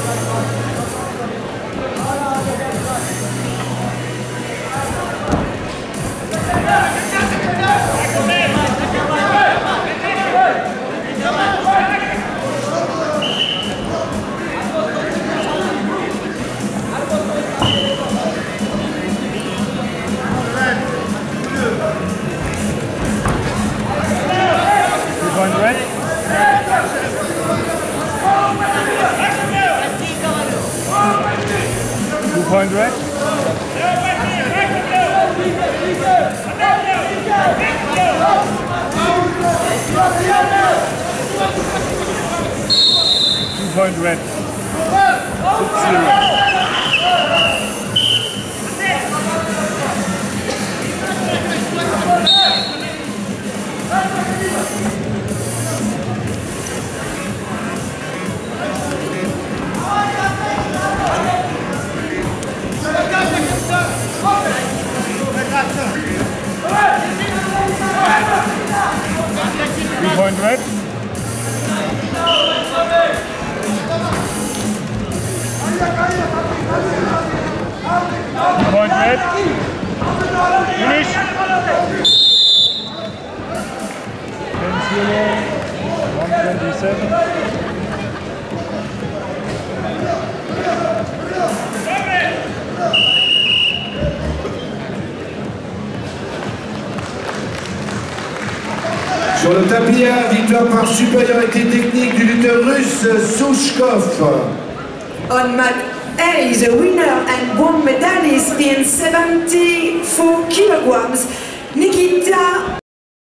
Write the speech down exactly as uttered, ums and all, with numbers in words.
Point red. Two point red. Six zero. Two point red. Two point red. Finish. ten zero. one twenty-seven. Sur le tapis A, victoire par supériorité technique du lutteur russe SUCHKOV. On mat A, the winner and gold medalist in seventy-four kilograms, Nikita